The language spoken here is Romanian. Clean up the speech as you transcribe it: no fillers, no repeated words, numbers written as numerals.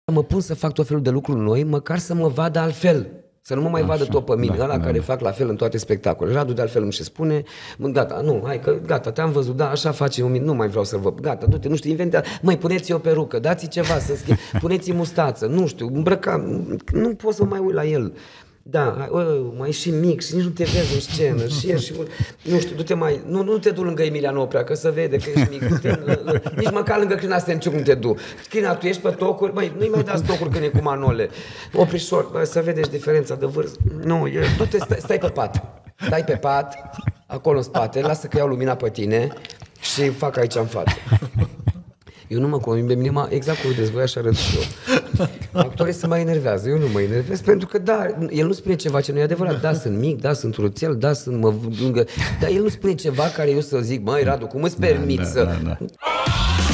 mă pun să fac tot felul de lucruri noi, măcar să mă vadă altfel. Să nu mă mai vadă tot pe mine, care fac la fel în toate spectacolele. Radu de altfel îmi și spune, gata, nu, hai că gata, te-am văzut, da, așa face, nu mai vreau să-l văd, gata, du-te, nu știu, inventa, măi, puneți-i o perucă, dați-i ceva să schimb, puneți-i mustață, nu știu, îmbrăca, nu pot să mai uit la el. Da, mai e și mic și nici nu te vezi în scenă și nu știu, du-te mai, nu te du lângă Emilian Oprea, că să vede că ești mic, nici măcar lângă Crina Stenciuc nu te du. Crina, tu ești pe tocuri, băi, nu-i mai dați tocuri când e cu Manole. Oprișor, băi, să vedeți diferența de vârstă. Nu, du-te, stai pe pat, stai pe pat, acolo în spate, lasă că iau lumina pe tine și fac aici în față. Eu nu mă convin pe mine, exact cum vedeți voi, așa arăt și eu. Actorii se mai enervează, eu nu mă enervez, pentru că da, el nu spune ceva ce nu e adevărat. Da, sunt mic, da, sunt ruțel, da, sunt lângă, dar el nu spune ceva care eu să zic, măi, Radu, cum îți permiți să...